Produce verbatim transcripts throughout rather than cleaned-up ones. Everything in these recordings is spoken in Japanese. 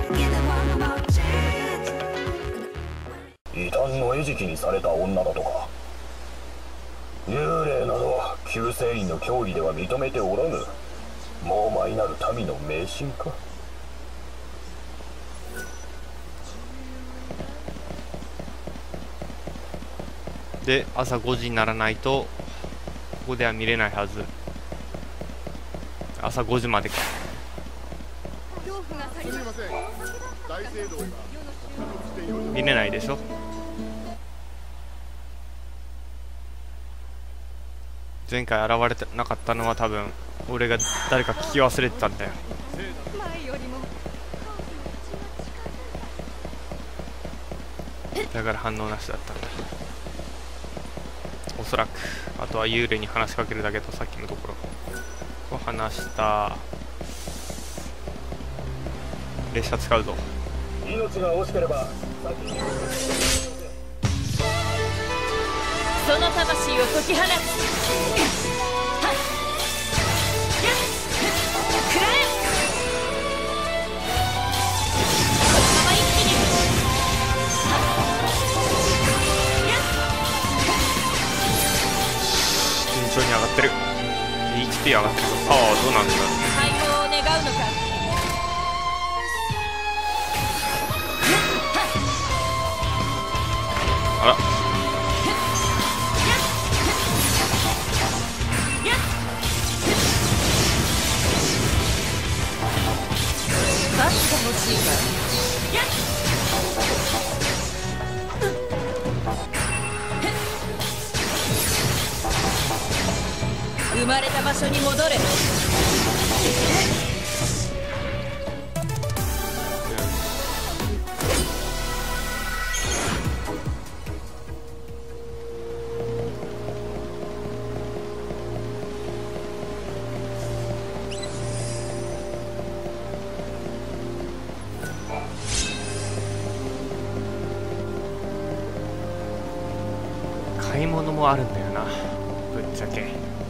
異端の餌食にされた女だとか。幽霊など旧世院の教義では認めておらぬ。猛獰なる民の迷信か。 で朝ごじにならないとここでは見れないはず。朝ごじまでか。見れないでしょ。前回現れてなかったのは多分俺が誰か聞き忘れてたんだよ。だから反応なしだったんだ。おそらくあとは幽霊に話しかけるだけとさっきのところを話した。列車使うぞ。 命が惜しければその魂を解き放つ。くらえ。このまま一気に。 順調に上がってる。 エイチピー 上がってる。パワーはどうなんだろう。 解放を願うのか。 あら罰が欲しいわ。生まれた場所に戻れ。 買い物もあるんだよな、ぶっちゃけ。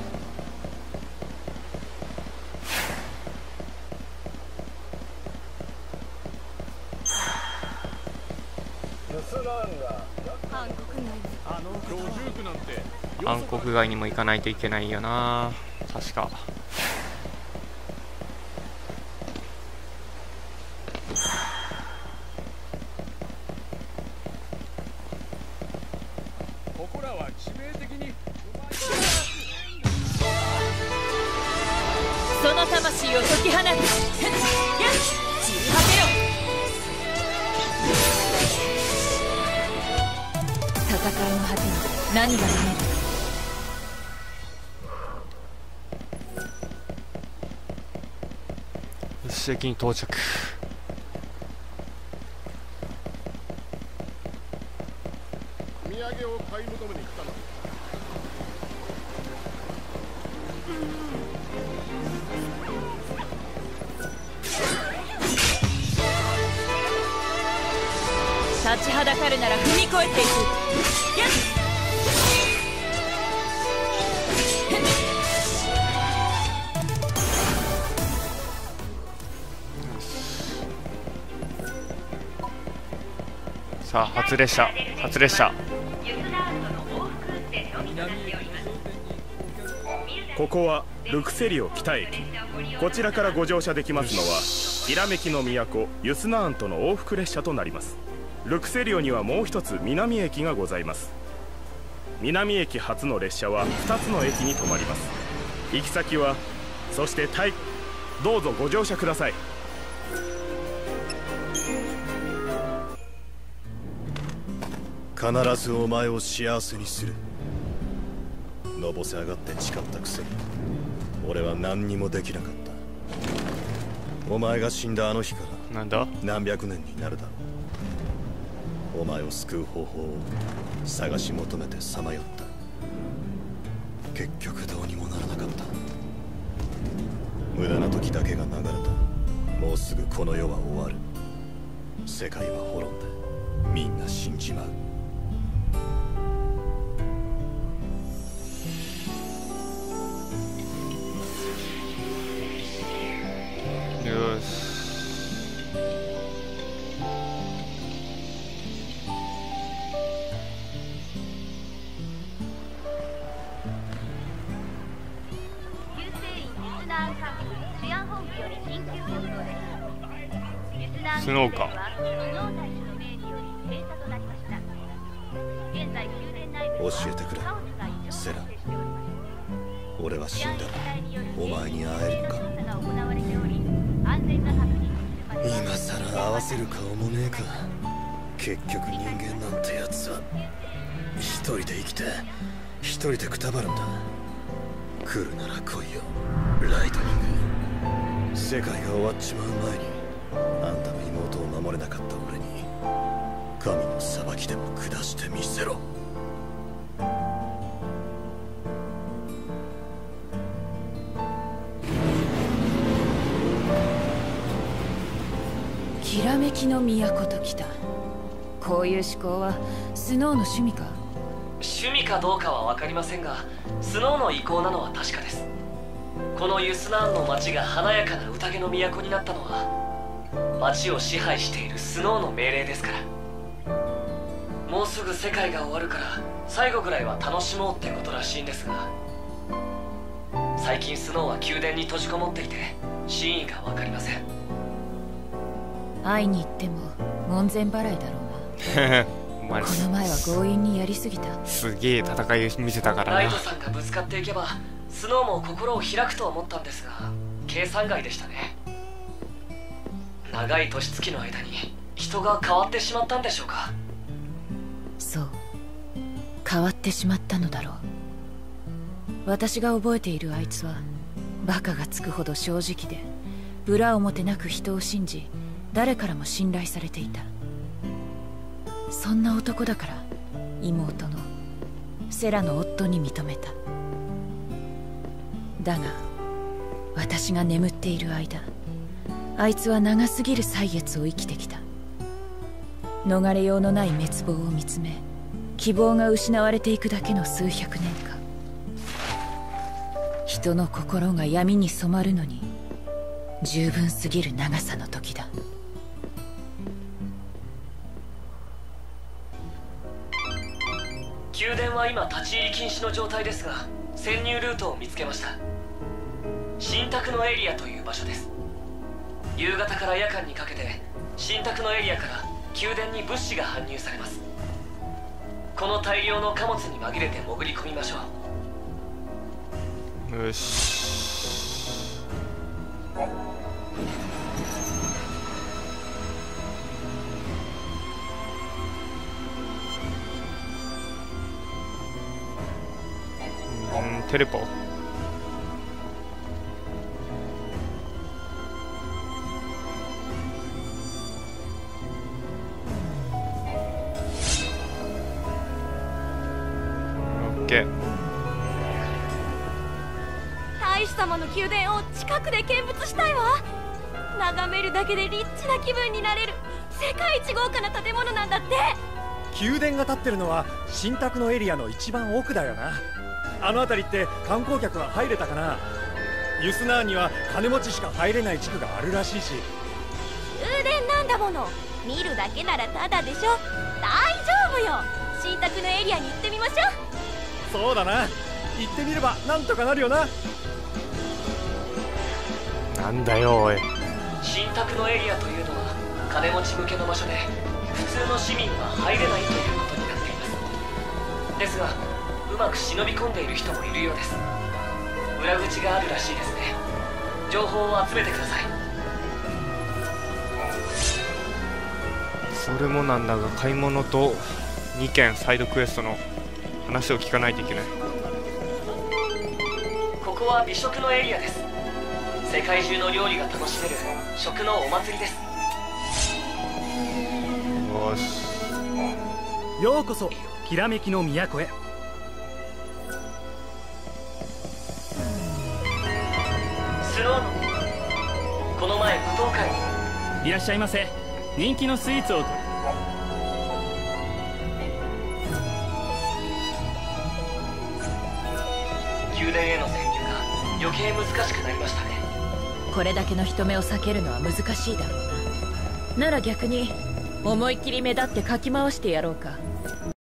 暗黒街にも行かないといけないよな、確か。 その魂を解き放つ。散り果てよ。戦いの果てに何が見える。 よし、駅に到着。 土産を買い求めに来たの。 立ちはだかるなら踏み越えていく。 さあ初列車初列車。 ここはルクセリオ北駅。こちらからご乗車できますのはひらめきの都ユスナーンとの往復列車となります。ルクセリオにはもう一つ南駅がございます。南駅発の列車はふたつの駅に止まります。行き先はそしてタイどうぞご乗車ください。 必ずお前を幸せにする。のぼせ上がって誓ったくせに俺は何にもできなかった。お前が死んだあの日からなんだ何百年になるだろう。お前を救う方法を探し求めてさまよった。結局どうにもならなかった。無駄な時だけが流れた。もうすぐこの世は終わる。世界は滅んでみんな死んじまう。 よし、 スノーか。 教えてくれセラ。俺は死んだらお前に会えるのか。今さら合わせる顔もねえか。結局人間なんてやつは一人で生きて一人でくたばるんだ。来るなら来いよライトニング。世界が終わっちまう前にあんたの妹を守れなかった俺に神の裁きでも下してみせろ。 きらめきの都ときた。こういう思考はスノーの趣味か。 趣味かどうかは分かりませんが、スノーの意向なのは確かです。このユスナーンの町が華やかな宴の都になったのは町を支配しているスノーの命令ですから。もうすぐ世界が終わるから最後ぐらいは楽しもうってことらしいんですが、最近スノーは宮殿に閉じこもっていて真意が分かりません。 会いに行っても門前払いだろうな。 お前この前は強引にやりすぎた。 すげえ戦い見せたからな。 ライトさんがぶつかっていけばスノーも心を開くと思ったんですが、計算外でしたね。長い年月の間に人が変わってしまったんでしょうか。 そう、変わってしまったのだろう。私が覚えているあいつはバカがつくほど正直で裏表なく人を信じ、誰からも信頼されていた。そんな男だから妹のセラの夫に認めた。だが私が眠っている間、あいつは長すぎる歳月を生きてきた。逃れようのない滅亡を見つめ、希望が失われていくだけの数百年間。人の心が闇に染まるのに十分すぎる長さの時だ。 宮殿は今立ち入り禁止の状態ですが、潜入ルートを見つけました。神託のエリアという場所です。夕方から夜間にかけて神託のエリアから宮殿に物資が搬入されます。この大量の貨物に紛れて潜り込みましょう。 よし。うん、テレポ。 大使様の宮殿を近くで見物したいわ。眺めるだけでリッチな気分になれる世界一豪華な建物なんだって。 宮殿が建ってるのは神託のエリアの一番奥だよな。あの辺りって観光客は入れたかな。ユスナーンには金持ちしか入れない地区があるらしいし。 宮殿なんだもの、見るだけならタダでしょ。大丈夫よ、神託のエリアに行ってみましょう。 そうだな、行ってみればなんとかなるよな。 なんだよおい。 神託のエリアというのは金持ち向けの場所で普通の市民は入れないということになっています。ですがうまく忍び込んでいる人もいるようです。裏口があるらしいですね。情報を集めてください。 それもなんだが、買い物とにけんサイドクエストの話を聞かないといけない。 ここは美食のエリアです。世界中の料理が楽しめる食のお祭りです。 よし。 ようこそきらめきの都へ。 スノーのこの前舞踏会に。 いらっしゃいませ。人気のスイーツを。 宮殿への潜入が余計難しくなりましたね。 これだけの人目を避けるのは難しいだろうな。なら逆に思いっきり目立ってかき回してやろうか。